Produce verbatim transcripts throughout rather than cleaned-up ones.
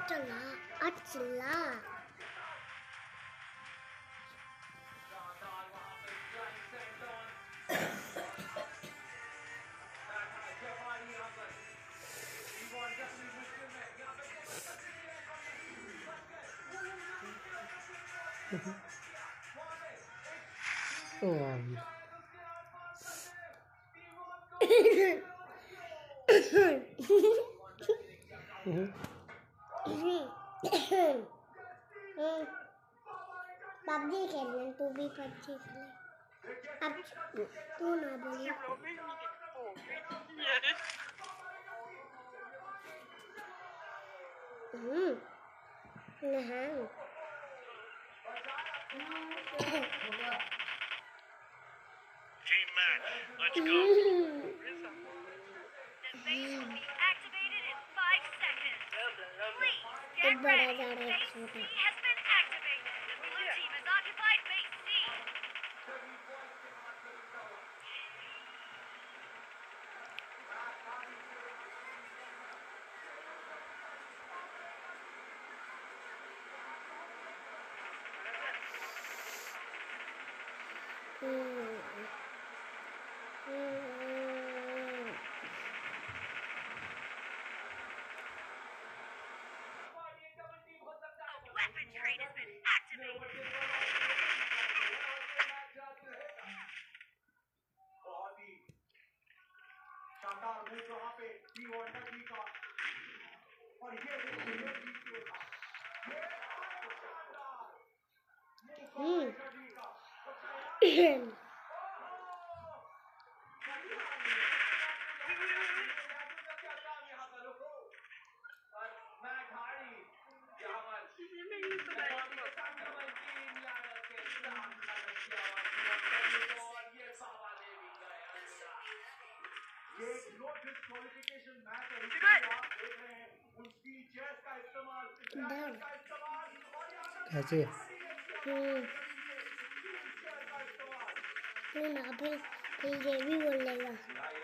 चला अचला Oh. PUBG खेलना तू भी पबजी खेले अब तू ना बोलिए हम्म नहा Team match, let's go. The base will be activated in five seconds. Please एक get बड़ा ready. जा रहा है Base छोटा C has been activated. The blue team has occupied base C. Hmm hmm A weapon crate has been activated. बहुत ही शानदार move वहां पे टी वंडर जी का और ये ये जी का ये शानदार हम्म जी का क्या काम यहाँ पर रुको और मैं घाड़ी यहाँ पर ये नो डिस्क्वालिफिकेशन मैच है इसमें आप देख रहे हैं उसकी चेस का इस्तेमाल डर का इस्तेमाल और यहाँ कैसे हम्म तू ना फिर फिर ये भी बोलेगा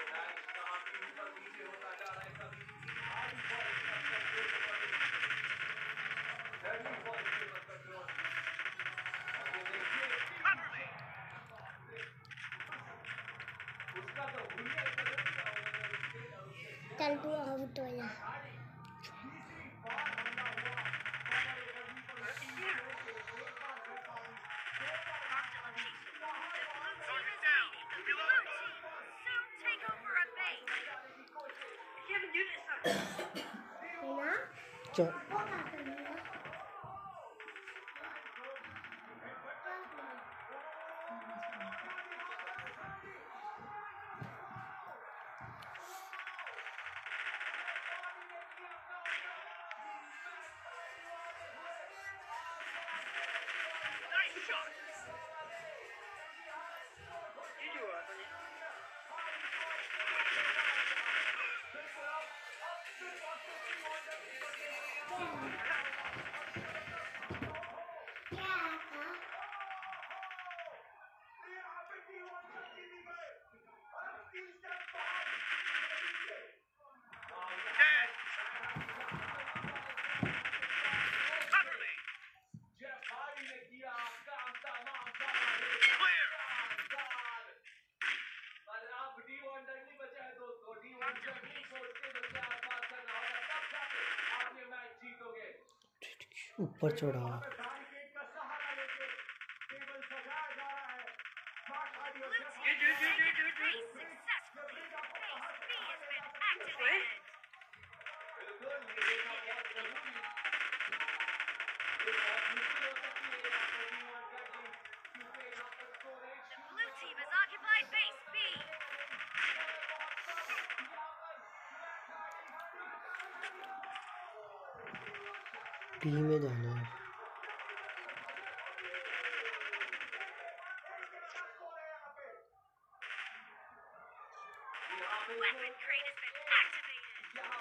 चल तू आउट हो जा Soon take over a base. है ना चल वो क्या करूँगा Nice shot. क्या था Dead. Cover me. Clear. ऊपर चढ़ा Blue team has taken base successfully. Base B has been activated. The blue team has occupied base B. T में जाना है Weapon crate has been activated.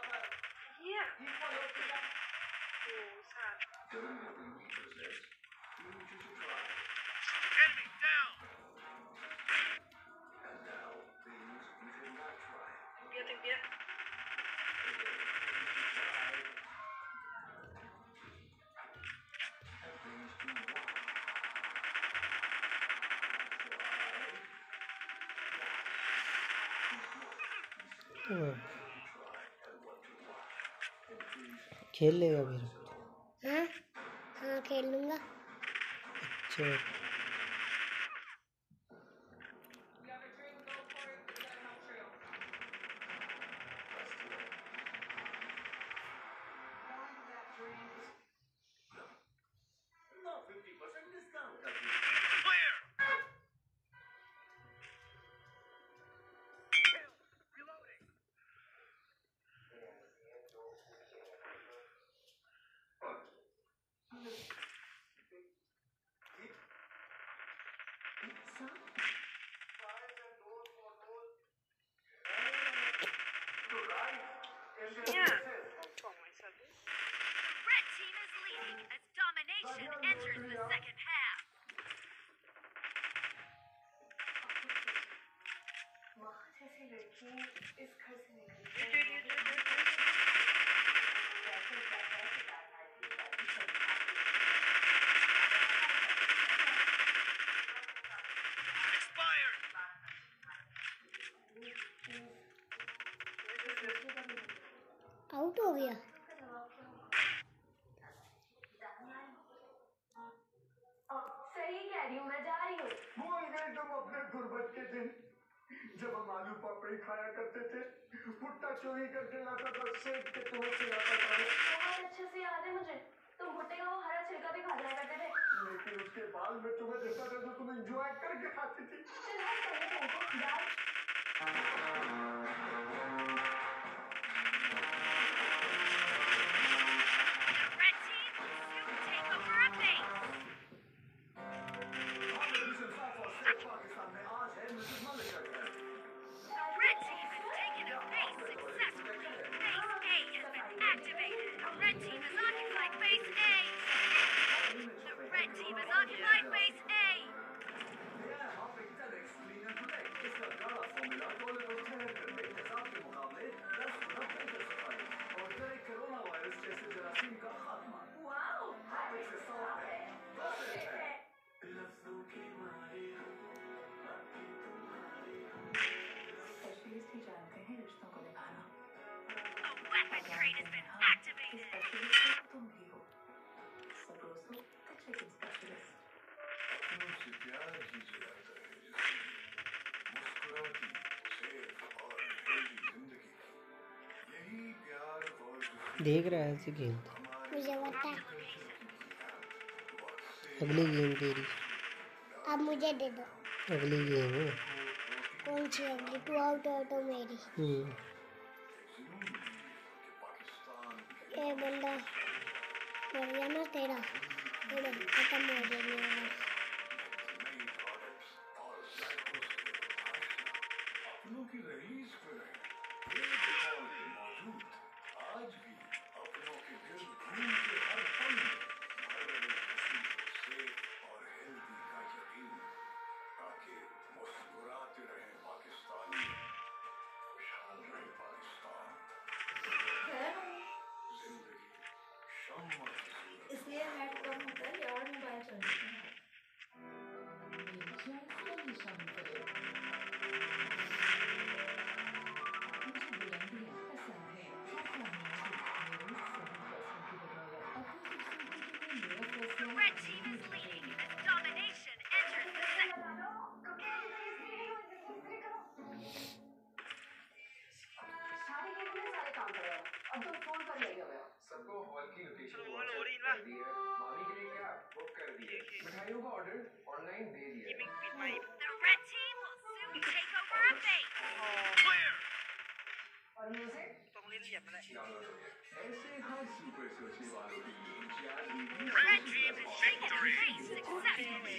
Enemy down. हाँ, खेल लेगा फिर। हाँ हाँ खेल लूँगा। अच्छा Clear. Reloading. The red team is leading as domination enters the second half. Expired. Out हो गया। सही कह रही हूँ, मैं जा रही हूँ। भूल गए तुम अपने गुर्बत के दिन, जब हम आलू पापड़ी खाया करते थे, भुट्टा चोरी करके लाता था, सेक के तुम्हें खिलाता था। बहुत अच्छे से याद है मुझे, तुम भुट्टे का वो हरा छिलका भी खा जाया करते थे। लेकिन उसके बाद मैं तुम्हें देता था तो तुम एंजॉय करके खाती थी। चल हम पहले तुमको दाल The red team will soon take over a base. Pakistan में आज है मिसेस मलिका का। Red team has taken a base successfully. Base A has been activated. The red team has occupied base A. The red team has occupied base A. इसका गाढ़ा formula toilet और ठहर करने हिसाब के मुकाबले दस गुना बेहतर सफाई और करे कोरोना वायरस जैसे जरासीम का खात्मा। वाओ, हार्पिक से साफ है, दस है। स्पेशलिस्ट ही जानते हैं रिश्तों को निभाना। A weapon crate has been activated. Specialist तुम भी हो। सब्रोसो द चिकन स्पेशलिस्ट। अपनों से प्यार ही जलाता है जिसकी मुस्कुराती सेफ और हेल्दी जिंदगी की। यही प्यार और देख रहा है ऐसे खेलता। मुझे बता, अगली गेम तेरी, अब मुझे दे दो। अगली गेम है। कौन सी अगली? टू आउट हो तो मेरी। हम्म ये बंदा मर गया ना तेरा, तेरा खत्म हो गया। अपनों की रईस पर है एक कॉल मौजूद। आज भी अपनों के दिल घूमते हर पल भर रहे खुशी, सेफ और हेल्दी का यकीन, ताकि मुस्कुराते रहे पाकिस्तानी, खुशहाल रहे पाकिस्तान। जिंदगी शम्मा की सूरत इसलिए नेट कम होता है और मोबाइल चलते हैं। The red team is leading as domination enters the second. सारे कितने सारे काम कर रहे हो? अब तुम फोन पर लगे हुए हो। सबको हॉल की लोकेशन चलो, WhatsApp हॉल हो रही कर दी है। मामी के लिए क्या बुक कर दी है। देखिए। मिठाइयों का ऑर्डर ऑनलाइन दे दिया है। Giving me my The red team will soon take over a base. clear. और म्यूजिक? ตรงนี้เหยียบไปแล้ว ऐसे हर सुपर सोचने वालों के लिए Red team is Taking a victory. base successfully.